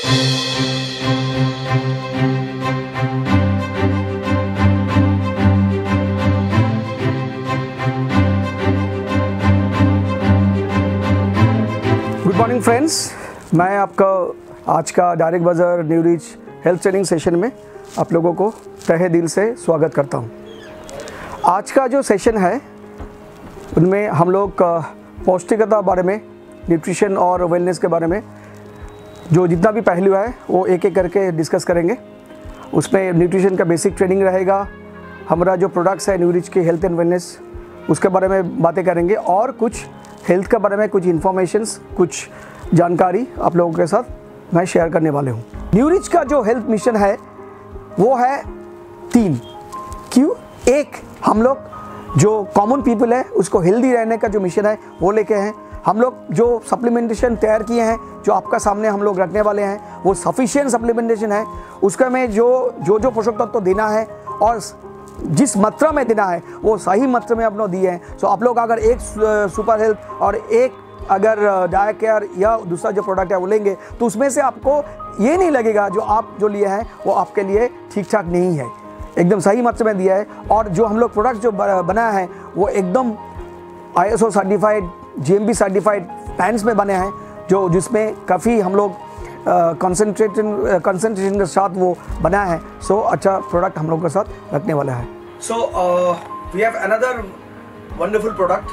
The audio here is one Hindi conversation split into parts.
गुड मॉर्निंग फ्रेंड्स, मैं आपका आज का direct Bazaar new rich health training session में आप लोगों को तहे दिल से स्वागत करता हूं। आज का जो सेशन है उनमें हम लोग पौष्टिकता बारे में, न्यूट्रिशन और वेलनेस के बारे में जो जितना भी पहलू है वो एक एक करके डिस्कस करेंगे। उसमें न्यूट्रिशन का बेसिक ट्रेनिंग रहेगा, हमारा जो प्रोडक्ट्स है न्यू रिच के हेल्थ एंड वेलनेस उसके बारे में बातें करेंगे और कुछ हेल्थ के बारे में कुछ इन्फॉर्मेशंस, कुछ जानकारी आप लोगों के साथ मैं शेयर करने वाले हूँ। न्यू रिच का जो हेल्थ मिशन है वो है 3 क्यों। एक, हम लोग जो कॉमन पीपल है उसको हेल्दी रहने का जो मिशन है वो लेके हैं। हम लोग जो सप्लीमेंटेशन तैयार किए हैं जो आपका सामने हम लोग रखने वाले हैं वो सफिशिएंट सप्लीमेंटेशन है। उसका में जो पोषक तत्व देना है और जिस मात्रा में देना है वो सही मात्रा में अपना दिए हैं। सो आप लोग अगर एक सुपर हेल्थ और एक अगर डाया केयर या दूसरा जो प्रोडक्ट है वो लेंगे तो उसमें से आपको ये नहीं लगेगा जो आप जो लिए हैं वो आपके लिए ठीक ठाक नहीं है, एकदम सही मात्रा में दिया है। और जो हम लोग प्रोडक्ट जो बनाया है वो एकदम ISO certified, GMP certified plants में बने हैं जो जिसमें काफ़ी हम लोग कंसंट्रेशन के साथ वो बनाया है। सो अच्छा प्रोडक्ट हम लोग के साथ रखने वाला है। So we have another wonderful product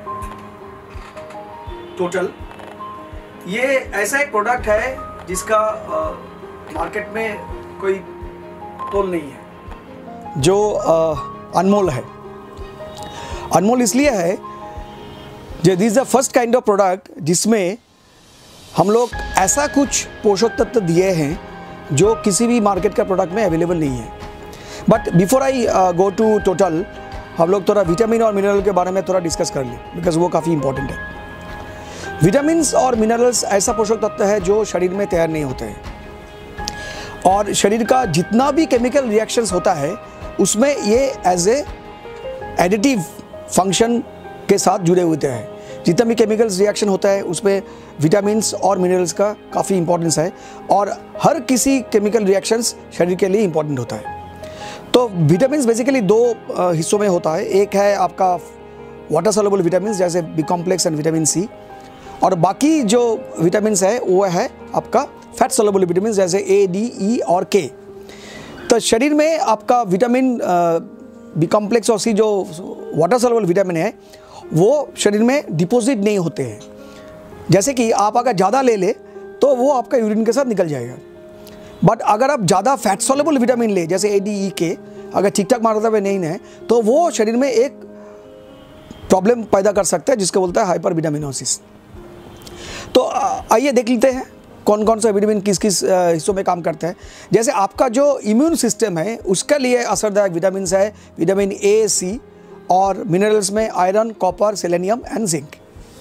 total. ये ऐसा एक प्रोडक्ट है जिसका मार्केट में कोई तोल नहीं है, जो अनमोल है। अनमोल इसलिए है जो this is the first kind of product जिसमें हम लोग ऐसा कुछ पोषक तत्व दिए हैं जो किसी भी मार्केट का प्रोडक्ट में अवेलेबल नहीं है। But before I go to total, हम लोग थोड़ा विटामिन और मिनरल के बारे में थोड़ा डिस्कस कर लें बिकॉज वो काफ़ी इंपॉर्टेंट है। विटामिन्स और मिनरल्स ऐसा पोषक तत्व है जो शरीर में तैयार नहीं होते हैं और शरीर का जितना भी केमिकल रिएक्शंस होता है उसमें ये एज ए एडिटिव फंक्शन के साथ जुड़े होते हैं। जितना भी केमिकल्स रिएक्शन होता है उसमें विटामिन्स और मिनरल्स का काफ़ी इंपॉर्टेंस है और हर किसी केमिकल रिएक्शंस शरीर के लिए इंपॉर्टेंट होता है। तो विटामिन्स बेसिकली 2 हिस्सों में होता है। एक है आपका वाटर सोल्युबल विटामिन्स जैसे B complex and vitamin C, और बाकी जो विटामिन्स है वो है आपका फैट सोल्युबल विटामिन्स जैसे A, D, E और K। तो शरीर में आपका विटामिन बी कॉम्प्लेक्स और सी जो वाटर सोल्युबल विटामिन है वो शरीर में डिपॉजिट नहीं होते हैं। जैसे कि आप अगर ज़्यादा ले ले तो वो आपका यूरिन के साथ निकल जाएगा। बट अगर आप ज़्यादा फैट सोल्युबल विटामिन ले जैसे A, D, E, K अगर ठीक ठाक मात्रा में नहीं है तो वो शरीर में एक प्रॉब्लम पैदा कर सकता है जिसको बोलता है हाइपर विटामिनोसिस। तो आइए देख लेते हैं कौन कौन सा विटामिन किस किस हिस्सों में काम करता है। जैसे आपका जो इम्यून सिस्टम है उसके लिए असरदायक विटामिन है विटामिन A, C और मिनरल्स में iron, copper, selenium and zinc.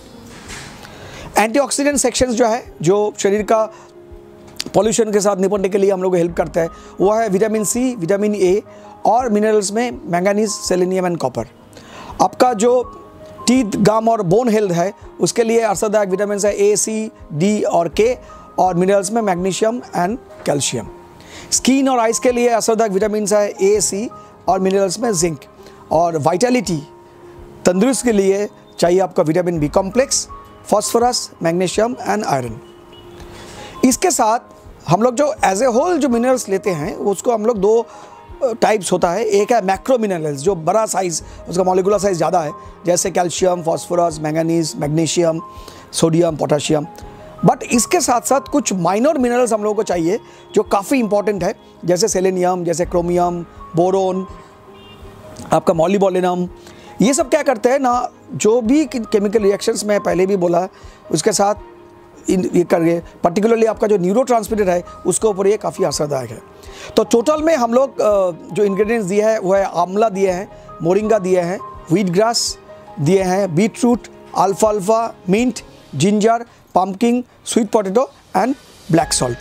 Antioxidant sections जो है जो शरीर का पॉल्यूशन के साथ निपटने के लिए हम लोग को हेल्प करता है वो है विटामिन C, विटामिन A और मिनरल्स में मैंगनीज, सेलेनियम एंड कॉपर। आपका जो टीथ, गम और बोन हेल्थ है उसके लिए असरदायक विटामिन है A, C, D और K और मिनरल्स में मैग्नीशियम एंड कैल्शियम। स्किन और आइज के लिए असरदायक विटामिन है A, C और मिनरल्स में जिंक। और वाइटलिटी, तंदुरुस्त के लिए चाहिए आपका vitamin B complex, phosphorus, magnesium and iron. इसके साथ हम लोग जो एज ए होल जो मिनरल्स लेते हैं उसको हम लोग 2 टाइप्स होता है। एक है मैक्रो मिनरल्स जो बड़ा साइज़, उसका मॉलिक्यूलर साइज़ ज़्यादा है जैसे calcium, phosphorus, manganese, magnesium, sodium, potassium. But इसके साथ साथ कुछ माइनर मिनरल्स हम लोगों को चाहिए जो काफ़ी इंपॉर्टेंट है जैसे सेलेनियम, जैसे क्रोमियम, बोरोन, आपका मॉलिबोलिनम। ये सब क्या करते हैं ना, जो भी केमिकल रिएक्शंस में पहले भी बोला उसके साथ ये करिए, पर्टिकुलरली आपका जो न्यूरोट्रांसमीटर है उसके ऊपर ये काफ़ी असरदायक है। तो टोटल में हम लोग जो इंग्रेडिएंट्स दिए हैं वो है आंवला दिए हैं, मोरिंगा दिए हैं, व्हीट ग्रास दिए हैं, बीट रूट, अल्फाल्फा, mint, ginger, pumpkin, sweet potato and black salt.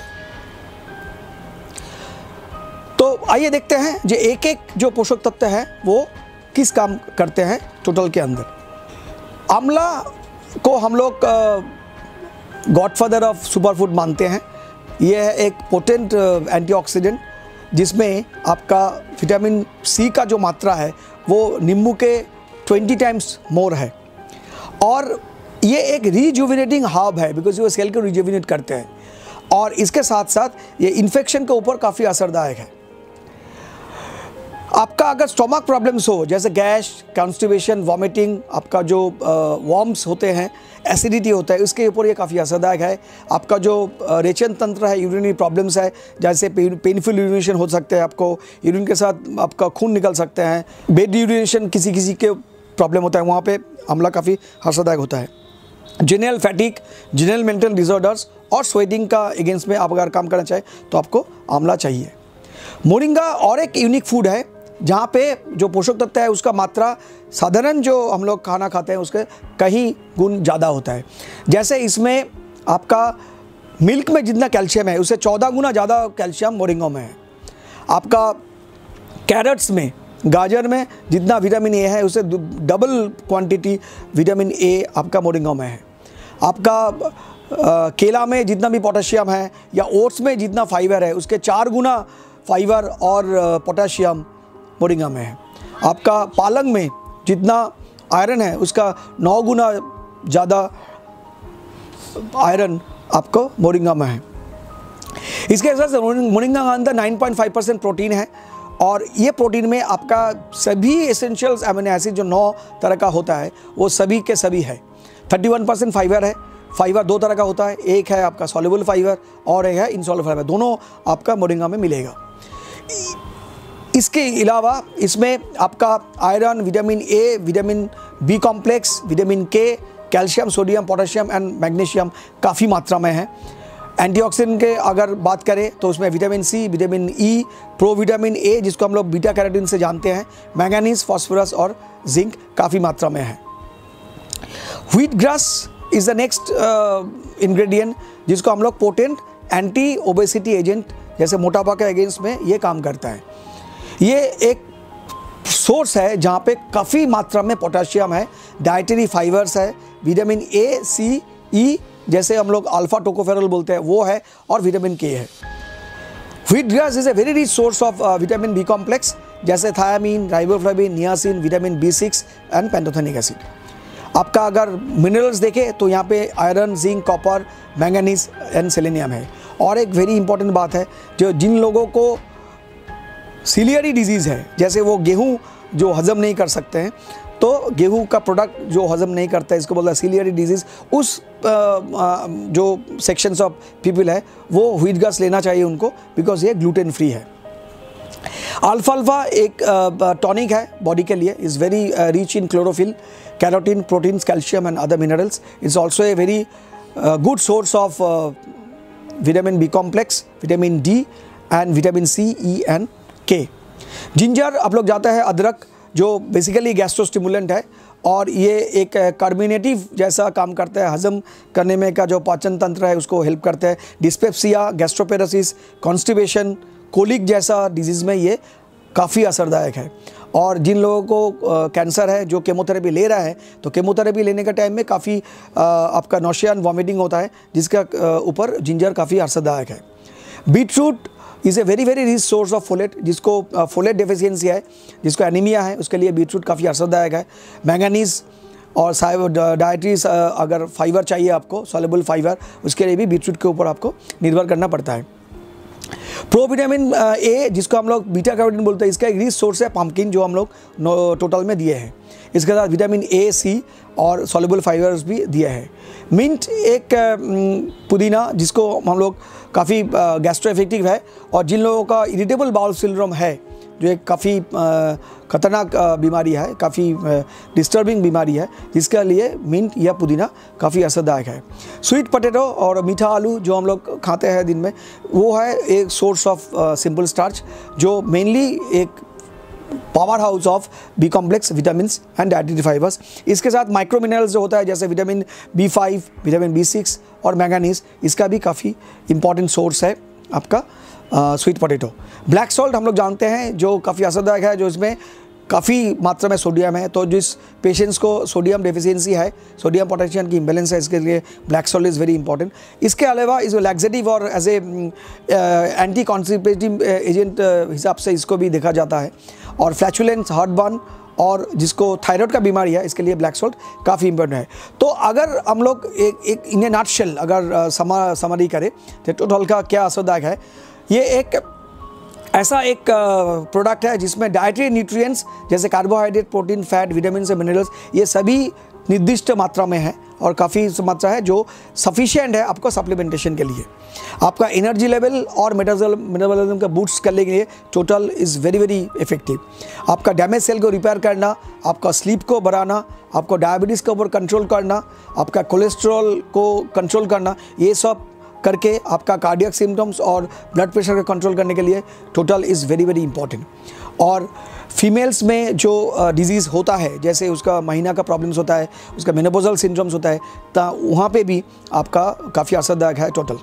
तो आइए देखते हैं जो एक एक जो पोषक तत्व है वो किस काम करते हैं टोटल के अंदर। आंवला को हम लोग गॉडफादर ऑफ सुपरफूड मानते हैं ये है एक पोटेंट एंटीऑक्सीडेंट जिसमें आपका विटामिन सी का जो मात्रा है वो नींबू के 20 टाइम्स मोर है। और ये एक रिजुविनेटिंग हर्ब है बिकॉज ये सेल को रिजुविनेट करते हैं, और इसके साथ साथ ये इन्फेक्शन के ऊपर काफ़ी असरदायक है। आपका अगर स्टोमक प्रॉब्लम्स हो जैसे गैस, कॉन्स्टिपेशन, वॉमिटिंग, आपका जो वॉर्म्स होते हैं, एसिडिटी होता है, उसके ऊपर ये काफ़ी असरदायक है। आपका जो रेचन तंत्र है, यूरिनरी प्रॉब्लम्स है जैसे पेनफुल यूरिनेशन हो सकते हैं, आपको यूरिन के साथ आपका खून निकल सकते हैं, बेड यूरिनेशन किसी किसी के प्रॉब्लम होता है, वहाँ पे आंवला काफ़ी असरदायक होता है। General fatigue, general mental disorders और स्वेटिंग का अगेंस्ट में आप अगर काम करना चाहें तो आपको आंवला चाहिए। मोरिंगा और एक यूनिक फूड है जहाँ पे जो पोषक तत्व है उसका मात्रा साधारण जो हम लोग खाना खाते हैं उसके कहीं गुण ज़्यादा होता है। जैसे इसमें आपका मिल्क में जितना कैल्शियम है उससे 14 गुना ज़्यादा कैल्शियम मोरिंगा में है। आपका कैरेट्स में, गाजर में जितना विटामिन ए है उससे डबल क्वांटिटी विटामिन ए आपका मोरिंगा में है। आपका केला में जितना भी पोटेशियम है या ओट्स में जितना फाइबर है उसके 4 गुना फाइबर और पोटेशियम मोरिंगा में है। आपका पालक में जितना आयरन है उसका 9 गुना ज़्यादा आयरन आपको मोरिंगा में है। इसके हिसाब से मोरिंगा के अंदर 9.5% प्रोटीन है, और ये प्रोटीन में आपका सभी एसेंशियल्स अमीनो एसिड जो 9 तरह का होता है वो सभी के सभी है। 31% फाइबर है। फाइबर 2 तरह का होता है, एक है आपका सॉल्युबल फाइबर और एक है इनसॉल्युबल फाइबर, दोनों आपका मोरिंगा में मिलेगा। इसके अलावा इसमें आपका iron, vitamin A, vitamin B complex, vitamin K, calcium, sodium, potassium and magnesium काफ़ी मात्रा में है। एंटीऑक्सीडेंट के अगर बात करें तो उसमें vitamin C, vitamin E, provitamin A जिसको हम लोग बीटा कैरोटीन से जानते हैं, मैंगनीज, फास्फोरस और जिंक काफ़ी मात्रा में है। Wheat grass is the next ingredient जिसको हम लोग पोटेंट एंटी ओबेसिटी एजेंट जैसे मोटापा के अगेंस्ट में ये काम करता है। ये एक सोर्स है जहाँ पे काफ़ी मात्रा में पोटेशियम है, डाइटरी फाइबर्स है, विटामिन ए, सी, ई जैसे हम लोग अल्फा टोकोफेरॉल बोलते हैं वो है, और विटामिन के है। Wheat grass is a very rich source of vitamin B complex जैसे thiamine, riboflavin, niacin, vitamin B6 and pantothenic acid. आपका अगर मिनरल्स देखें तो यहाँ पे iron, zinc, copper, manganese and selenium है। और एक वेरी इंपॉर्टेंट बात है, जो जिन लोगों को सीलियरी डिजीज़ है जैसे वो गेहूँ जो हजम नहीं कर सकते हैं, तो गेहूं का प्रोडक्ट जो हजम नहीं करता है इसको बोलता है सीलियरी डिजीज़, उस जो सेक्शंस ऑफ पीपल है वो व्हीट ग्रास लेना चाहिए उनको, बिकॉज ये ग्लूटेन फ्री है। अल्फाल्फा एक टॉनिक है बॉडी के लिए, is very rich in chlorophyll, carotene, proteins, calcium and other minerals. Is also a very good source of vitamin B complex, vitamin D and vitamin C, E and K. Ginger आप लोग जाते हैं, अदरक जो बेसिकली गैस्ट्रोस्टिमुलेंट है और ये एक कार्मिनेटिव जैसा काम करता है, हजम करने में का जो पाचन तंत्र है उसको हेल्प करता है। डिस्पेप्सिया, गैस्ट्रोपेरेसिस, कॉन्स्टिपेशन, कोलिक जैसा डिजीज़ में ये काफ़ी असरदायक है। और जिन लोगों को कैंसर है जो केमोथेरेपी ले रहा है, तो केमोथेरेपी लेने के टाइम में काफ़ी आपका नौशिया एंड वॉमिटिंग होता है, जिसका ऊपर जिंजर काफ़ी असरदायक है। Beetroot is a very rich source of folate, जिसको फोलेट डेफिशिएंसी है, जिसको एनीमिया है, उसके लिए बीटरूट काफ़ी असरदायक है। मैंगनीज और डाइटरीज अगर फाइबर चाहिए आपको, सॉल्युबल फाइबर, उसके लिए भी बीटरूट के ऊपर आपको निर्भर करना पड़ता है। प्रोविटामिन ए जिसको हम लोग बीटा कैरोटीन बोलते हैं, इसका एक रिच सोर्स है पम्पकिन जो हम लोग टोटल में दिए हैं। इसके साथ विटामिन ए, सी और सॉल्युबल फाइबर्स भी दिए हैं। मिंट एक पुदीना जिसको हम लोग काफ़ी गैस्ट्रो इफेक्टिव है, और जिन लोगों का इरिटेबल बाउल सिंड्रोम है जो एक काफ़ी ख़तरनाक बीमारी है, काफ़ी डिस्टर्बिंग बीमारी है, जिसके लिए मिंट या पुदीना काफ़ी असरदायक है। स्वीट पोटैटो और मीठा आलू जो हम लोग खाते हैं दिन में, वो है एक सोर्स ऑफ सिंपल स्टार्च जो मेनली एक powerhouse of B complex, vitamins and dietary fibres. इसके साथ माइक्रो मिनरल्स जो होता है जैसे विटामिन B5, विटामिन B6 और मैंगनीज, इसका भी काफ़ी इंपॉर्टेंट सोर्स है आपका स्वीट पोटैटो। ब्लैक सॉल्ट हम लोग जानते हैं जो काफ़ी असरदायक है, जो इसमें काफ़ी मात्रा में सोडियम है, तो जिस पेशेंट्स को सोडियम डेफिशिएंसी है, सोडियम पोटेशियम की इम्बैलेंस है, इसके लिए black salt is very important. इसके अलावा इस लैक्सेटिव और as a anti constipative agent हिसाब से इसको भी देखा जाता है। और फ्लैचुलेंस, हार्टबर्न और जिसको थायराइड का बीमारी है, इसके लिए ब्लैक सॉल्ट काफ़ी इंपॉर्टेंट है। तो अगर हम लोग एक इन ए नटशेल अगर समरी करें तो टोटल का क्या असरदायक है, ये एक ऐसा एक प्रोडक्ट है जिसमें डाइटरी न्यूट्रिएंट्स जैसे कार्बोहाइड्रेट, प्रोटीन, फैट, विटामिन से मिनरल्स ये सभी निर्दिष्ट मात्रा में है और काफ़ी मात्रा है जो सफिशिएंट है आपको सप्लीमेंटेशन के लिए। आपका एनर्जी लेवल और मेटाबॉलिज्म का बूस्ट करने के लिए total is very very effective. आपका डैमेज सेल को रिपेयर करना, आपका स्लीप को बढ़ाना, आपको डायबिटीज़ के ऊपर कंट्रोल करना, आपका कोलेस्ट्रॉल को कंट्रोल करना, ये सब करके आपका कार्डियक सिम्टम्स और ब्लड प्रेशर को कंट्रोल करने के लिए total is very very important. और फीमेल्स में जो डिजीज़ होता है, जैसे उसका महीना का प्रॉब्लम्स होता है, उसका मेनोपॉजल सिंड्रोम्स होता है, तो वहाँ पे भी आपका काफ़ी असरदायक है टोटल।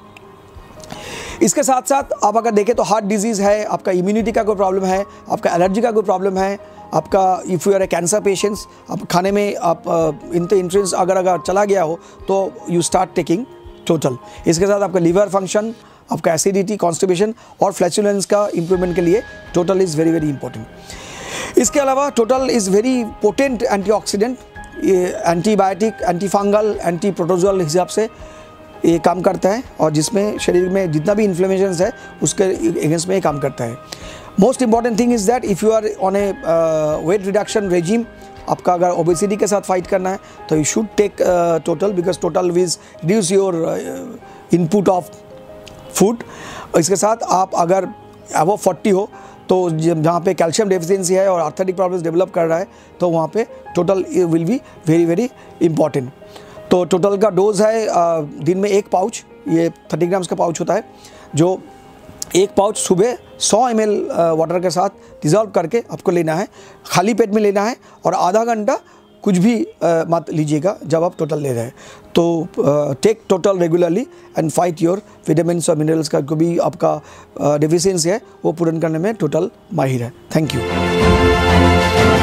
इसके साथ साथ आप अगर देखें तो हार्ट डिजीज़ है, आपका इम्यूनिटी का कोई प्रॉब्लम है, आपका एलर्जी का कोई प्रॉब्लम है, आपका if you are a cancer patients, आप खाने में आप इंटरेस्ट अगर चला गया हो तो यू स्टार्ट टेकिंग टोटल। इसके साथ आपका लीवर फंक्शन, आपका एसिडिटी, कॉन्स्टिपेशन और फ्लैचुलेंस का इंप्रूवमेंट के लिए total is very very important. इसके अलावा total is very potent antioxidant, antibiotic, anti fungal, anti protozoal हिसाब से ये काम करता है और जिसमें शरीर में जितना भी इन्फ्लेमेशन है उसके अगेंस्ट में ये काम करता है। Most important thing is that if you are on a weight reduction regime, आपका अगर ओबेसिटी के साथ फाइट करना है तो you should take total, because total will reduce your input of food. इसके साथ आप अगर अबव 40 हो तो जहाँ पे कैल्शियम डेफिशिएंसी है और आर्थराइटिक प्रॉब्लम्स डेवलप कर रहा है तो वहाँ पे total will be very very important. तो टोटल का डोज है दिन में 1 पाउच, ये 30 ग्राम्स का पाउच होता है, जो 1 पाउच सुबह 100 ml वाटर के साथ डिज़ोल्व करके आपको लेना है, खाली पेट में लेना है और आधा घंटा कुछ भी मत लीजिएगा जब आप टोटल ले रहे हैं। तो take total regularly and fight your vitamins और मिनरल्स का जो भी आपका डेफिशिएंसी है वो पूर्ण करने में टोटल माहिर है। Thank you.